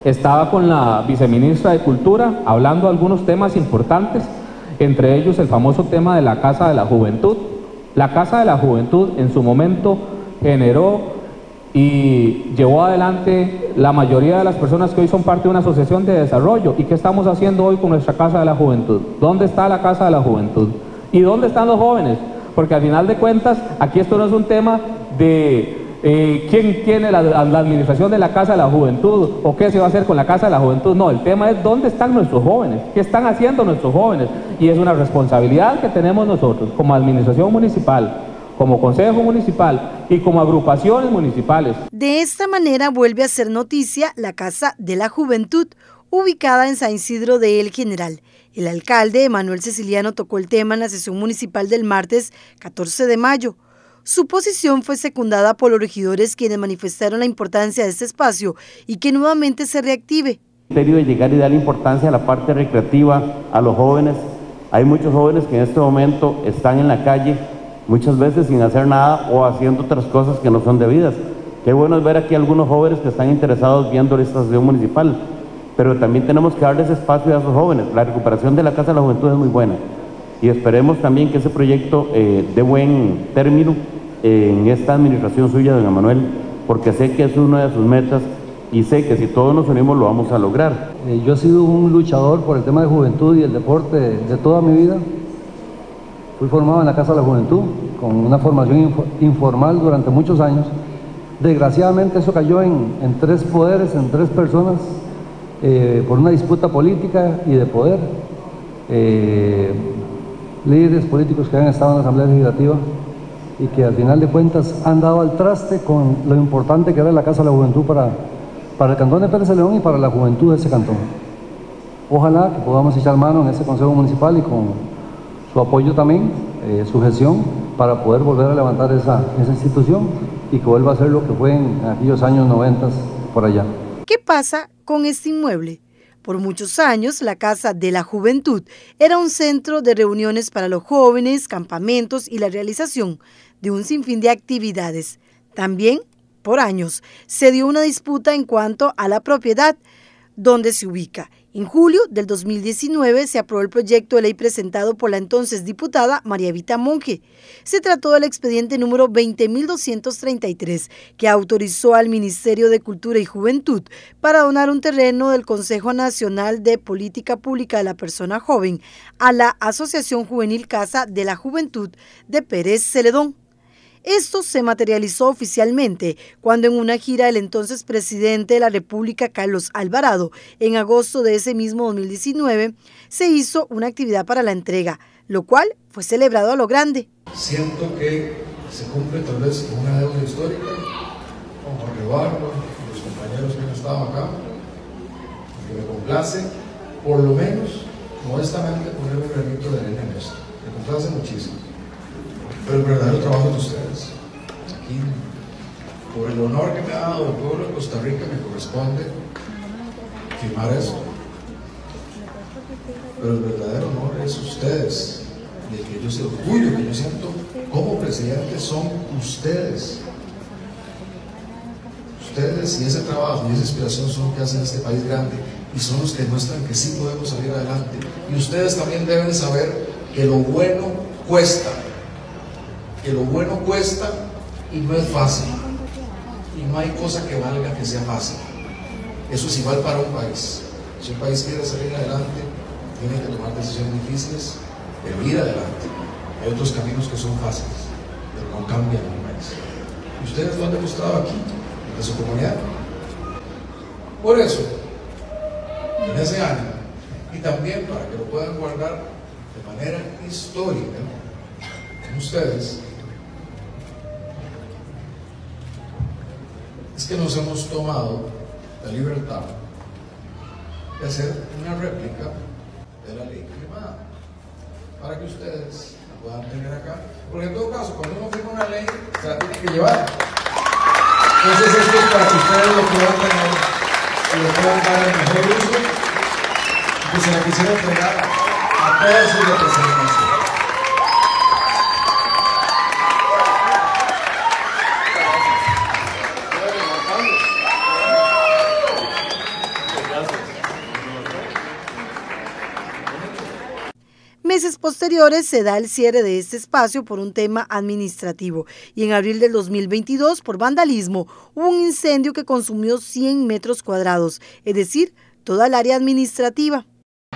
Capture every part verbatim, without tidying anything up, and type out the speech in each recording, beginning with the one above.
Estaba con la viceministra de Cultura hablando de algunos temas importantes, entre ellos el famoso tema de la Casa de la Juventud. La Casa de la Juventud en su momento generó y llevó adelante la mayoría de las personas que hoy son parte de una asociación de desarrollo. ¿Y qué estamos haciendo hoy con nuestra Casa de la Juventud? ¿Dónde está la Casa de la Juventud? ¿Y dónde están los jóvenes? Porque al final de cuentas, aquí esto no es un tema de eh, quién tiene la, la administración de la Casa de la Juventud o qué se va a hacer con la Casa de la Juventud. No, el tema es dónde están nuestros jóvenes, qué están haciendo nuestros jóvenes. Y es una responsabilidad que tenemos nosotros como administración municipal, como consejo municipal y como agrupaciones municipales. De esta manera vuelve a ser noticia la Casa de la Juventud, ubicada en San Isidro de El General. El alcalde Emanuel Ceciliano tocó el tema en la sesión municipal del martes catorce de mayo. Su posición fue secundada por los regidores, quienes manifestaron la importancia de este espacio y que nuevamente se reactive. El criterio de llegar y darle importancia a la parte recreativa, a los jóvenes. Hay muchos jóvenes que en este momento están en la calle, muchas veces sin hacer nada o haciendo otras cosas que no son debidas. Qué bueno es ver aquí algunos jóvenes que están interesados viendo esta sesión municipal, pero también tenemos que darles espacio a esos jóvenes. La recuperación de la Casa de la Juventud es muy buena y esperemos también que ese proyecto eh, dé buen término eh, en esta administración suya, don Emanuel, porque sé que es una de sus metas y sé que si todos nos unimos lo vamos a lograr. Eh, yo he sido un luchador por el tema de juventud y el deporte de, de toda mi vida. Fui formado en la Casa de la Juventud, con una formación info, informal durante muchos años. Desgraciadamente eso cayó en, en tres poderes, en tres personas, eh, por una disputa política y de poder. Eh, líderes políticos que han estado en la Asamblea Legislativa y que al final de cuentas han dado al traste con lo importante que era la Casa de la Juventud para, para el cantón de Pérez de León y para la juventud de ese cantón. Ojalá que podamos echar mano en ese Consejo Municipal y con su apoyo también, eh, su gestión, para poder volver a levantar esa, esa institución y que vuelva a ser lo que fue en aquellos años noventas por allá. ¿Qué pasa con este inmueble? Por muchos años, la Casa de la Juventud era un centro de reuniones para los jóvenes, campamentos y la realización de un sinfín de actividades. También, por años, se dio una disputa en cuanto a la propiedad donde se ubica. En julio del dos mil diecinueve se aprobó el proyecto de ley presentado por la entonces diputada María Evita Monge. Se trató del expediente número veinte mil doscientos treinta y tres, que autorizó al Ministerio de Cultura y Juventud para donar un terreno del Consejo Nacional de Política Pública de la Persona Joven a la Asociación Juvenil Casa de la Juventud de Pérez Celedón. Esto se materializó oficialmente cuando en una gira del entonces presidente de la República, Carlos Alvarado, en agosto de ese mismo dos mil diecinueve, se hizo una actividad para la entrega, lo cual fue celebrado a lo grande. Siento que se cumple tal vez una deuda histórica con Jorge Barro y los compañeros que han estado acá, que me complace, por lo menos, modestamente, poner un granito de arena en esto. Me complace muchísimo. Pero el verdadero trabajo de ustedes. Aquí, por el honor que me ha dado el pueblo de Costa Rica, me corresponde firmar esto. Pero el verdadero honor es ustedes, y el que yo, el orgullo que yo siento como presidente son ustedes. Ustedes y ese trabajo y esa inspiración son los que hacen este país grande y son los que demuestran que sí podemos salir adelante. Y ustedes también deben saber que lo bueno cuesta. Que lo bueno cuesta y no es fácil. Y no hay cosa que valga que sea fácil. Eso es igual para un país. Si un país quiere salir adelante, tiene que tomar decisiones difíciles, pero ir adelante. Hay otros caminos que son fáciles, pero no cambian el país. Y ustedes lo han demostrado aquí, en su comunidad. Por eso, en ese año, y también para que lo puedan guardar de manera histórica, en ustedes, es que nos hemos tomado la libertad de hacer una réplica de la ley firmada para que ustedes la puedan tener acá, porque en todo caso cuando uno firma una ley se la tiene que llevar. Entonces esto es para que ustedes lo puedan tener y lo puedan dar el mejor uso, y que se la quisiera entregar a todas sus representantes. meses posteriores se da el cierre de este espacio por un tema administrativo y en abril del dos mil veintidós por vandalismo hubo un incendio que consumió cien metros cuadrados, es decir, toda el área administrativa.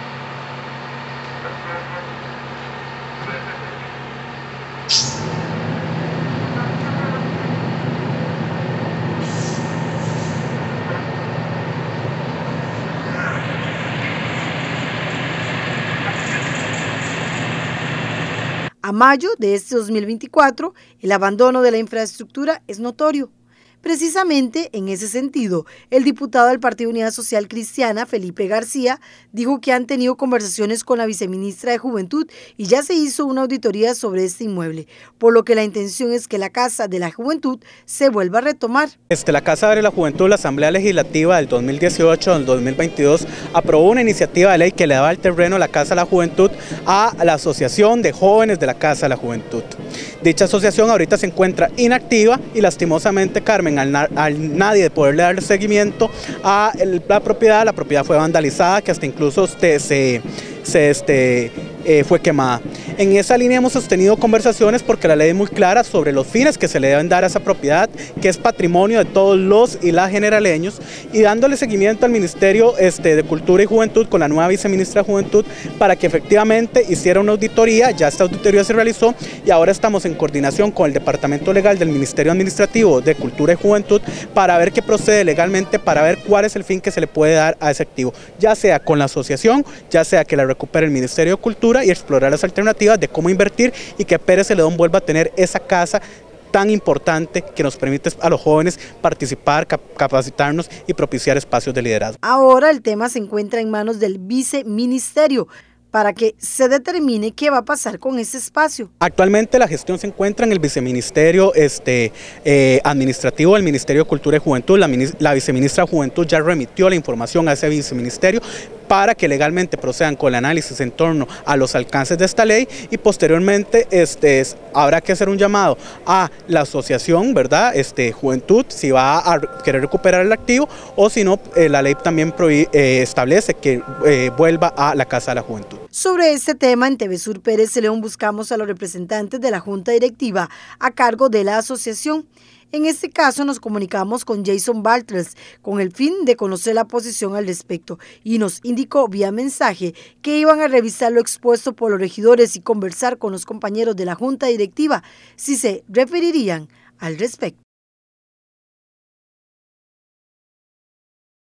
A mayo de este dos mil veinticuatro, el abandono de la infraestructura es notorio. Precisamente en ese sentido, el diputado del Partido Unidad Social Cristiana, Felipe García, dijo que han tenido conversaciones con la viceministra de Juventud y ya se hizo una auditoría sobre este inmueble, por lo que la intención es que la Casa de la Juventud se vuelva a retomar. Este, la Casa de la Juventud, la Asamblea Legislativa del dos mil dieciocho al dos mil veintidós aprobó una iniciativa de ley que le daba el terreno a la Casa de la Juventud a la Asociación de Jóvenes de la Casa de la Juventud. Dicha asociación ahorita se encuentra inactiva y lastimosamente, Carmen, Al, al nadie de poderle dar seguimiento a el, la propiedad, la propiedad fue vandalizada, que hasta incluso este, se, se este, eh, fue quemada. En esa línea hemos sostenido conversaciones porque la ley es muy clara sobre los fines que se le deben dar a esa propiedad, que es patrimonio de todos los y las generaleños, y dándole seguimiento al Ministerio este, de Cultura y Juventud con la nueva viceministra de Juventud para que efectivamente hiciera una auditoría. Ya esta auditoría se realizó y ahora estamos en coordinación con el Departamento Legal del Ministerio Administrativo de Cultura y Juventud para ver qué procede legalmente, para ver cuál es el fin que se le puede dar a ese activo, ya sea con la asociación, ya sea que la recupere el Ministerio de Cultura y explorar las alternativas de cómo invertir y que Pérez Celedón vuelva a tener esa casa tan importante que nos permite a los jóvenes participar, cap capacitarnos y propiciar espacios de liderazgo. Ahora el tema se encuentra en manos del viceministerio para que se determine qué va a pasar con ese espacio. Actualmente la gestión se encuentra en el viceministerio este, eh, administrativo del Ministerio de Cultura y Juventud. La, la viceministra de Juventud ya remitió la información a ese viceministerio para que legalmente procedan con el análisis en torno a los alcances de esta ley y posteriormente este, habrá que hacer un llamado a la asociación, ¿verdad? Este, Juventud, si va a querer recuperar el activo o si no, eh, la ley también eh, establece que eh, vuelva a la Casa de la Juventud. Sobre este tema, en T V Sur Pérez Celedón buscamos a los representantes de la Junta Directiva a cargo de la asociación. En este caso nos comunicamos con Jason Bartels con el fin de conocer la posición al respecto y nos indicó vía mensaje que iban a revisar lo expuesto por los regidores y conversar con los compañeros de la Junta Directiva si se referirían al respecto.